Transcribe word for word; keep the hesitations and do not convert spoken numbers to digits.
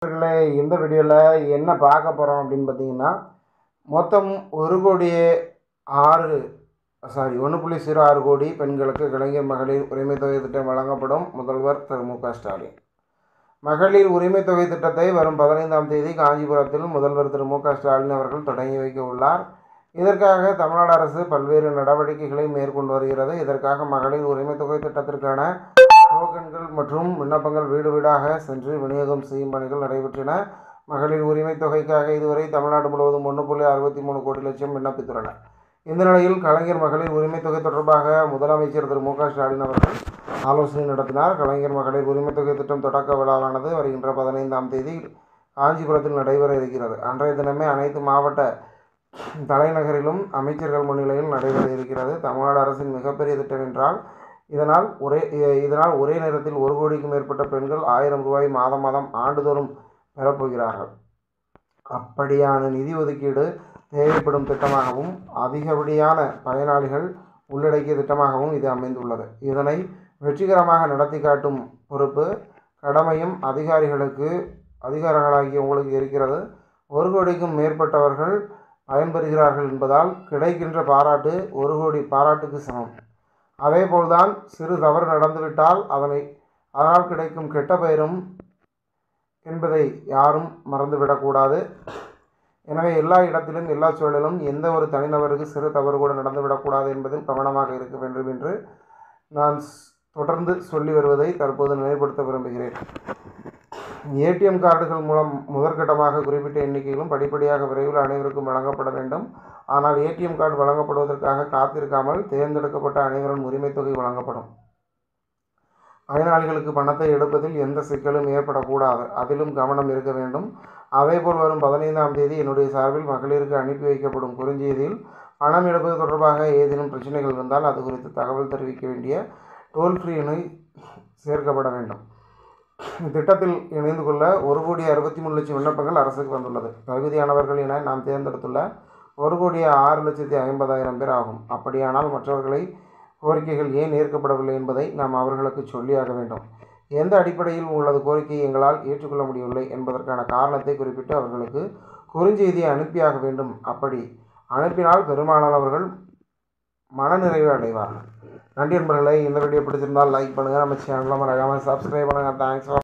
இந்த வீடியோவில் என்ன பார்க்க போகிறோம் அப்படின்னு பார்த்தீங்கன்னா, மொத்தம் ஒரு கோடியே ஆறு சாரி ஒன்று புள்ளி ஜீரோ ஆறு கோடி பெண்களுக்கு இளைஞர் மகளிர் உரிமை தொகை திட்டம் வழங்கப்படும் முதல்வர் திரு மு க ஸ்டாலின். மகளிர் உரிமை தொகை திட்டத்தை வரும் பதினைந்தாம் தேதி காஞ்சிபுரத்தில் முதல்வர் திரு மு க ஸ்டாலின் அவர்கள் தொடங்கி வைக்க உள்ளார். இதற்காக தமிழ்நாடு அரசு பல்வேறு நடவடிக்கைகளை மேற்கொண்டு வருகிறது. இதற்காக மகளிர் உரிமை தொகை திட்டத்திற்கான டோக்கன்கள் மற்றும் விண்ணப்பங்கள் வீடு வீடாக சென்று விநியோகம் செய்யும் பணிகள் நடைபெற்றன. மகளிர் உரிமை தொகைக்காக இதுவரை தமிழ்நாடு முழுவதும் ஒன்று புள்ளி அறுபத்தி மூணு கோடி லட்சம் விண்ணப்பித்துள்ளனர். இந்த நிலையில் கலைஞர் மகளிர் உரிமை தொகை தொடர்பாக முதலமைச்சர் திரு மு க ஸ்டாலின் அவர்கள் ஆலோசனை நடத்தினார். கலைஞர் மகளிர் உரிமை தொகை திட்டம் தொடக்க விழாவானது வருகின்ற பதினைந்தாம் தேதி காஞ்சிபுரத்தில் நடைபெற இருக்கிறது. அன்றைய தினமே அனைத்து மாவட்ட தலைநகரிலும் அமைச்சர்கள் முன்னிலையில் நடைபெற இருக்கிறது. தமிழ்நாடு அரசின் மிகப்பெரிய திட்டம் என்றால் இதனால் ஒரே இதனால் ஒரே நேரத்தில் ஒரு கோடிக்கும் மேற்பட்ட பெண்கள் ஆயிரம் ரூபாய் மாதம் மாதம் ஆண்டுதோறும் பெறப்போகிறார்கள். அப்படியான நிதி ஒதுக்கீடு தேவைப்படும் திட்டமாகவும் அதிகப்படியான பயனாளிகள் உள்ளடக்கிய திட்டமாகவும் இது அமைந்துள்ளது. இதனை வெற்றிகரமாக நடத்தி காட்டும் பொறுப்பு கடமையும் அதிகாரிகளுக்கு அதிகாரிகளாகிய உங்களுக்கு இருக்கிறது. ஒரு கோடிக்கும் மேற்பட்டவர்கள் பயன்பெறுகிறார்கள் என்பதால் கிடைக்கின்ற பாராட்டு ஒரு கோடி பாராட்டுக்கு சமம். அதேபோல்தான் சிறு தவறு நடந்துவிட்டால் அதனை அதனால் கிடைக்கும் கெட்ட பெயரும் என்பதை யாரும் மறந்துவிடக்கூடாது. எனவே எல்லா இடத்திலும் எல்லா சூழலிலும் எந்த ஒரு தனிநபருக்கு சிறு தவறு கூட நடந்துவிடக்கூடாது என்பதில் கவனமாக இருக்க வேண்டும் என்று நான் தொடர்ந்து சொல்லி வருவதை தற்போது நினைவுபடுத்த விரும்புகிறேன். ஏடிஎம் கார்டுகள் மூலம் முதற்கட்டமாக குறிப்பிட்ட எண்ணிக்கையிலும் படிப்படியாக விரைவில் அனைவருக்கும் வழங்கப்பட வேண்டும். ஆனால் ஏடிஎம் கார்டு வழங்கப்படுவதற்காக காத்திருக்காமல் தேர்ந்தெடுக்கப்பட்ட அனைவரும் உரிமை தொகை வழங்கப்படும். பயனாளிகளுக்கு பணத்தை எடுப்பதில் எந்த சிக்கலும் ஏற்படக்கூடாது, அதிலும் கவனம் இருக்க வேண்டும். அதேபோல் வரும் பதினைந்தாம் தேதி என்னுடைய சார்பில் மகளிருக்கு அனுப்பி வைக்கப்படும் குறுஞ்செய்தியில் பணம் எடுப்பது தொடர்பாக ஏதேனும் பிரச்சனைகள் இருந்தால் அது குறித்து தகவல் தெரிவிக்க வேண்டிய டோல் ஃப்ரீ எண்ணை சேர்க்கப்பட வேண்டும். திட்டத்தில் இணைந்து கொள்ள ஒரு கோடி அறுபத்தி மூணு லட்சம் விண்ணப்பங்கள் அரசுக்கு வந்துள்ளது. தகுதியானவர்கள் என நாம் தேர்ந்தெடுத்துள்ள ஒரு கோடி ஆறு லட்சத்தி ஐம்பதாயிரம் பேர் ஆகும். அப்படியானால் மற்றவர்களை கோரிக்கைகள் ஏன் ஏற்கப்படவில்லை என்பதை நாம் அவர்களுக்கு சொல்லியாக வேண்டும். எந்த அடிப்படையில் உங்களது கோரிக்கையை எங்களால் ஏற்றுக்கொள்ள முடியவில்லை என்பதற்கான காரணத்தை குறிப்பிட்டு அவர்களுக்கு குறுஞ்செய்தியை அனுப்பியாக வேண்டும். அப்படி அனுப்பினால் பெரும்பாலானவர்கள் மனநிறைவு அடைவார்கள். நன்றி நண்பர்களே. இந்த வீடியோ பிடிச்சிருந்தால் லைக் பண்ணுங்கள். நம்ம சேனலில் மறக்காமல் சப்ஸ்கிரைப் பண்ணுங்கள். தேங்க்ஸ்.